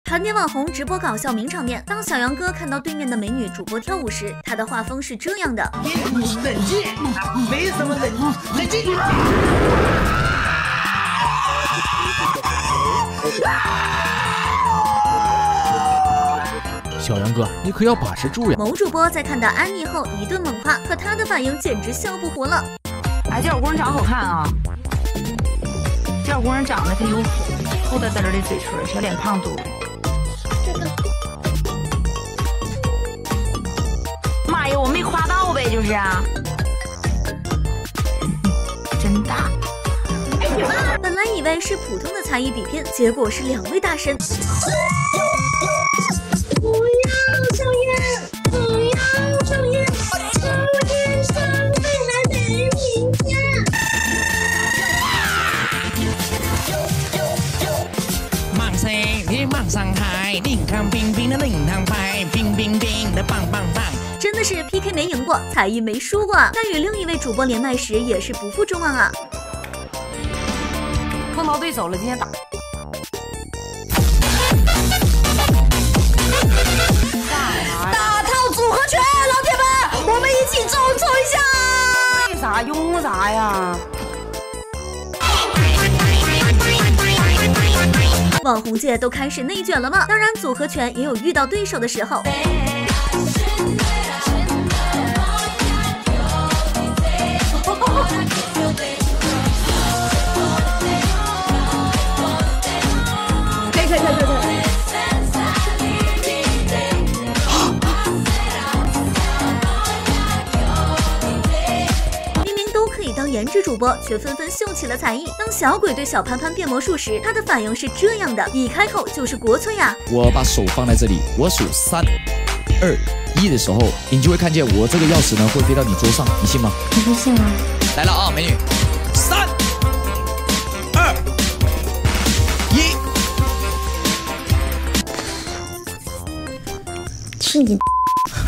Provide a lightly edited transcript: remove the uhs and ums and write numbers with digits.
韩典网红直播搞笑名场面，当小杨哥看到对面的美女主播跳舞时，他的画风是这样的： 冷静，没什么冷静。 小杨哥，你可要把持住呀！ 某主播在看到安妮后一顿猛夸，可他的反应简直笑不活了。 哎，这小姑娘长得好看啊！这小姑娘长得她有厚嘚嘚的嘴唇，小脸胖嘟。妈呀，我没夸到呗，就是啊，真大。 本来以为是普通的才艺比拼，结果是2位大神。 不要抽烟，不要抽烟，抽烟伤肺还得评价。 望星你望上海，你看冰冰的领堂牌，冰冰冰的棒棒棒。 真的是 PK 没赢过，才艺没输过，但与另一位主播连麦时也是不负众望啊。 碰到对手了，今天打。 打套组合拳，老铁们，我们一起冲一下！ 为啥用啥呀？ 网红界都开始内卷了吗？当然，组合拳也有遇到对手的时候。当颜值主播却纷纷秀起了才艺。当小鬼对小潘潘变魔术时，他的反应是这样的，一开口就是国粹呀！ 我把手放在这里，我数3、2、1的时候，你就会看见我这个钥匙呢会飞到你桌上，你信吗？ 你不信吗？ 来了啊，美女，3、2、1， 去你！